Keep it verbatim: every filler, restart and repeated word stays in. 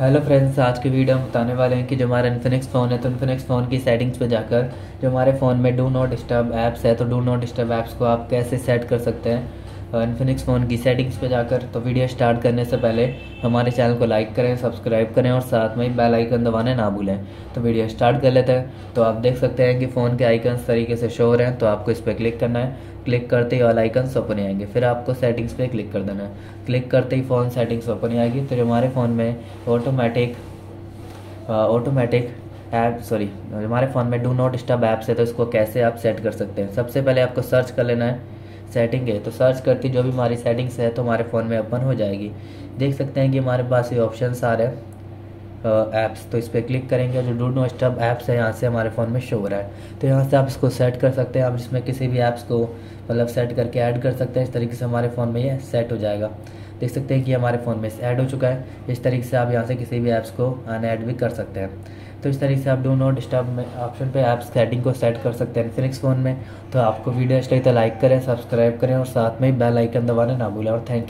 Hello friends, आज की video हम बताने वाले हैं कि जो हमारा इन्फिनिक्स फ़ोन है तो इन्फिनिक्स फ़ोन की सेटिंग्स पे जाकर जो हमारे फ़ोन में डू नॉट डिस्टर्ब ऐप्स है तो डू नॉट डिस्टर्ब ऐप्स को आप कैसे सेट कर सकते हैं इन्फिनिक्स फ़ोन की सेटिंग्स पे जाकर। तो वीडियो स्टार्ट करने से पहले हमारे चैनल को लाइक करें, सब्सक्राइब करें और साथ में ही बेल आइकन दबाने ना भूलें। तो वीडियो स्टार्ट कर लेते हैं। तो आप देख सकते हैं कि फ़ोन के आइकन्स तरीके से शो हो रहे हैं, तो आपको इस पर क्लिक करना है। क्लिक करते ही ऑल आइकन्स ओपन ही आएंगे, फिर आपको सेटिंग्स पे क्लिक कर देना है। क्लिक करते ही फ़ोन सेटिंग्स ओपन ही आएगी। तो जो हमारे फ़ोन में ऑटोमेटिक ऑटोमेटिक ऐप सॉरी हमारे फ़ोन में डू नॉट डिस्टर्ब ऐप्स है, तो इसको कैसे आप सेट कर सकते हैं। सबसे पहले आपको सर्च कर लेना है सेटिंग है, तो सर्च करती जो भी हमारी सेटिंग्स है तो हमारे फ़ोन में ओपन हो जाएगी। देख सकते हैं कि हमारे पास ये ऑप्शंस आ रहे हैं ऐप्स, तो इस पर क्लिक करेंगे। जो डू नॉट डिस्टर्ब ऐप्स है यहाँ से हमारे फ़ोन में शो हो रहा है, तो यहाँ से आप इसको सेट कर सकते हैं। आप इसमें किसी भी ऐप्स को मतलब सेट करके ऐड कर सकते हैं। इस तरीके से हमारे फ़ोन में ये सेट हो जाएगा। देख सकते हैं कि हमारे फ़ोन में ऐड हो चुका है। इस तरीके से आप यहाँ से किसी भी ऐप्स को अनऐड भी कर सकते हैं। तो इस तरीके से आप डू नॉट डिस्टर्ब में ऑप्शन पे ऐप्स सेटिंग को सेट कर सकते हैं इन्फिनिक्स फ़ोन में। तो आपको वीडियो अच्छी लगी तो लाइक करें, सब्सक्राइब करें और साथ में ही बेल आइकन दबाना ना भूलें। और थैंक